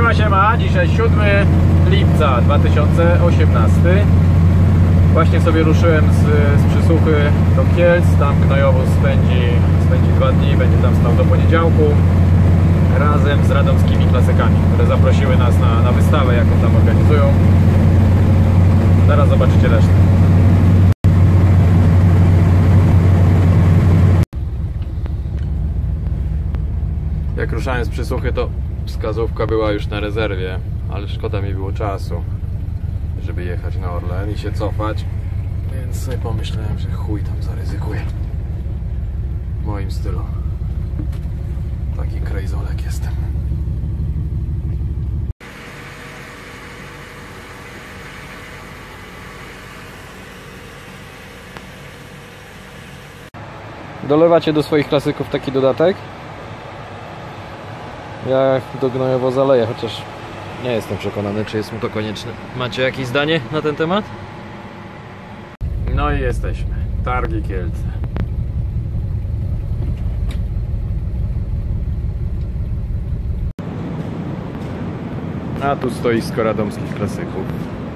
Siema, dzisiaj 7 lipca 2018. Właśnie sobie ruszyłem z Przysłuchy do Kielc. Tam gnojowóz spędzi 2 dni, będzie tam stał do poniedziałku razem z radomskimi klasykami, które zaprosiły nas na wystawę, jaką tam organizują. Zaraz zobaczycie resztę. Jak ruszałem z Przysłuchy, to wskazówka była już na rezerwie, ale szkoda mi było czasu, żeby jechać na Orlen i się cofać, więc sobie pomyślałem, że chuj tam zaryzykuję. W moim stylu. Taki krejzolek jestem. Dolewacie do swoich klasyków taki dodatek? Ja do gnojowoza leję, chociaż nie jestem przekonany, czy jest mu to konieczne. Macie jakieś zdanie na ten temat? No i jesteśmy. Targi Kielce. A tu stoisko radomskich klasyków.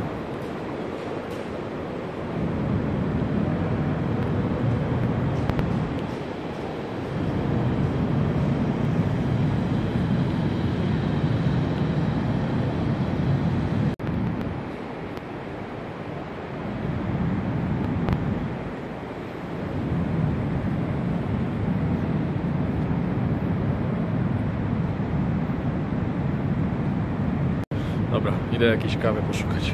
Dobra, idę jakiejś kawy poszukać.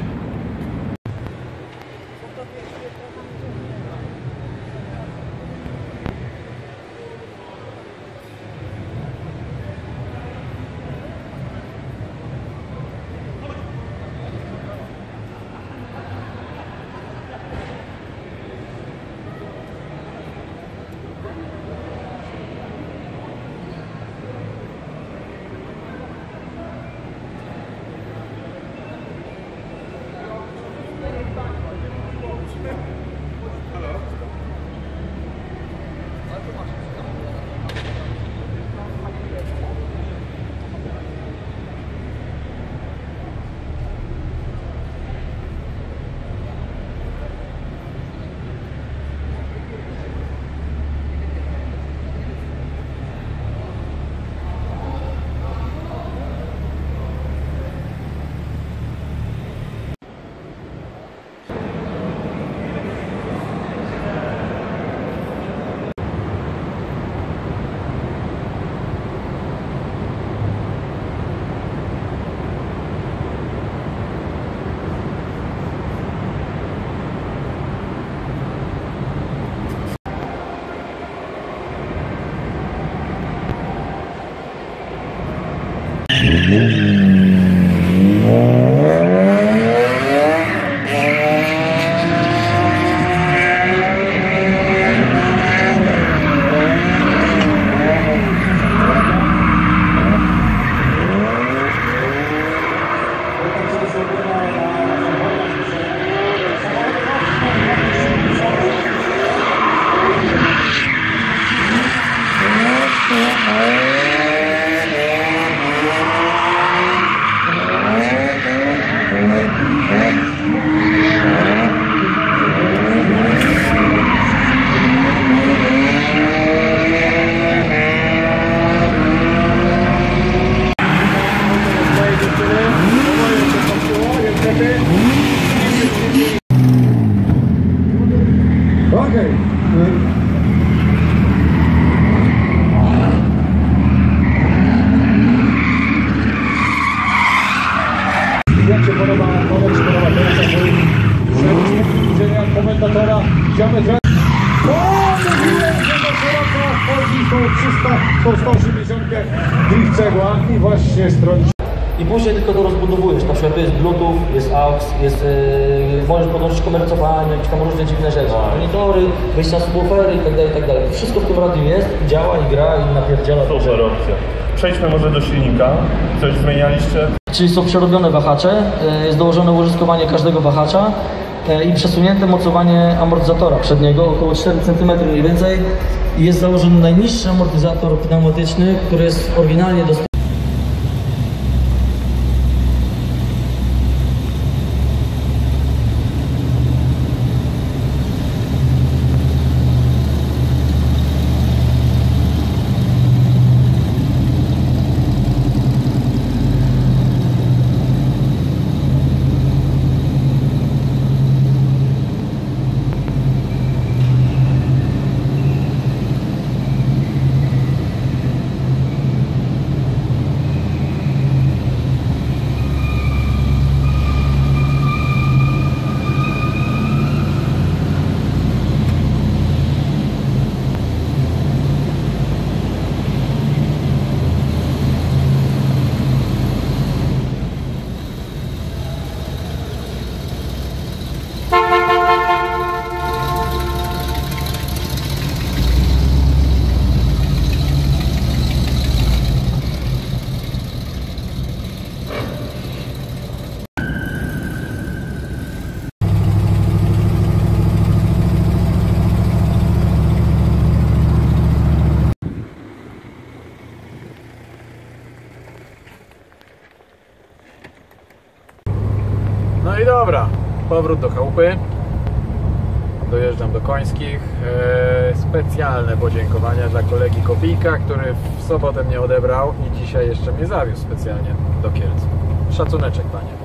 Jak się podoba komentatora, chciałbym zrobić. Mówiłem, że do szeroko wchodzi tą 180 drift cegła i właśnie stronić. I później tylko to rozbudowujesz, na przykład to jest Bluetooth, jest AUX, możesz podłączyć komercowanie, jakieś tam różne dziwne rzeczy, monitory, wyjścia z subwoofery i tak dalej. Wszystko w tym radiu jest, działa i gra i napierdziela. Super opcja. Przejdźmy może do silnika. Coś zmienialiście? Czyli są przerobione wahacze, jest dołożone użytkowanie każdego wahacza i przesunięte mocowanie amortyzatora przedniego, około 4 cm mniej więcej. Jest założony najniższy amortyzator pneumatyczny, który jest oryginalnie dostępny. dobra, powrót do chałupy. Dojeżdżam do Końskich. Specjalne podziękowania dla kolegi Kopijka, który w sobotę mnie odebrał i dzisiaj jeszcze mnie zawiózł specjalnie do Kielc. Szacuneczek, panie.